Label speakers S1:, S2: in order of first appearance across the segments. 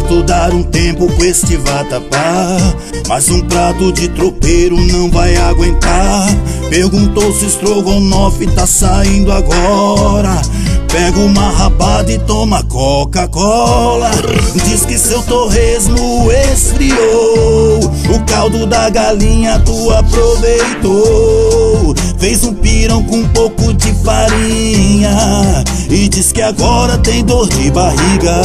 S1: tu dar um tempo com este vatapá, mas um prato de tropeiro não vai aguentar. Perguntou se estrogonofe tá saindo agora. Pega uma rabada e toma Coca-Cola. Diz que seu torresmo esfriou, o caldo da galinha tu aproveitou. Fez um pirão com um pouco de farinha e diz que agora tem dor de barriga.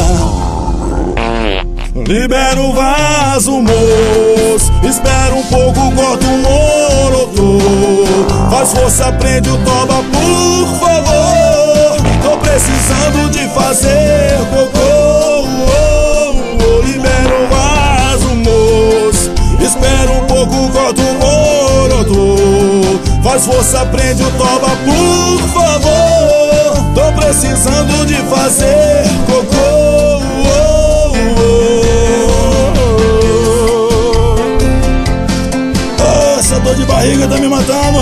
S1: Libera o vaso, moço, espera um pouco, corta um molotô. Faz força, prende o toba, por favor. Tô precisando de fazer cocô. Libera o vaso, moço, espera um pouco, corta um molotô. Faz força, prende o toba, por favor. Tô precisando de fazer cocô. Essa dor de barriga tá me matando.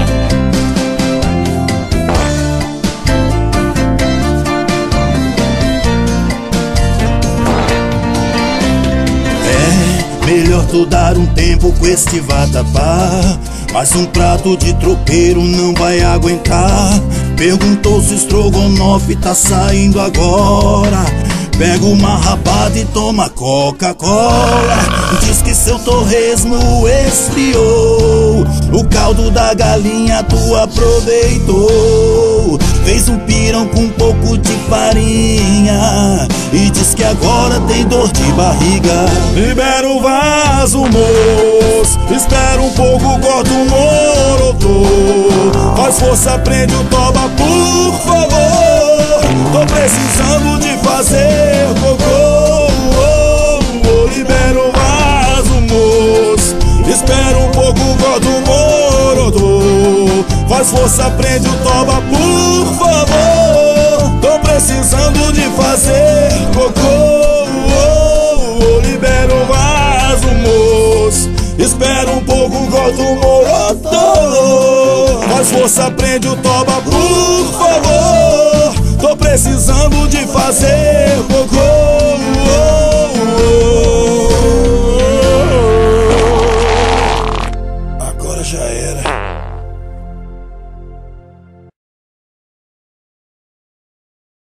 S1: Melhor tu dar um tempo com este vatapá, mas um prato de tropeiro não vai aguentar. Perguntou se estrogonofe tá saindo agora. Pega uma rabada e toma Coca-Cola. Diz que seu torresmo esfriou, o caldo da galinha tu aproveitou. Fez um pirão com um pouco de farinha e diz que agora tem dor de barriga. Libera o vaso, moço, espera um pouco, corta um molotô. Faz força, prende o toba, por favor. Tô precisando de fazer cocô. Libera o vaso, moço, espera um pouco, corta um molotô. Faz força, prende o toba, por favor. Tô precisando de fazer cocô. Libera o vaso, moço, espera um pouco, corta um molotô. Faz força, prende o toba, por favor. Tô precisando de fazer cocô.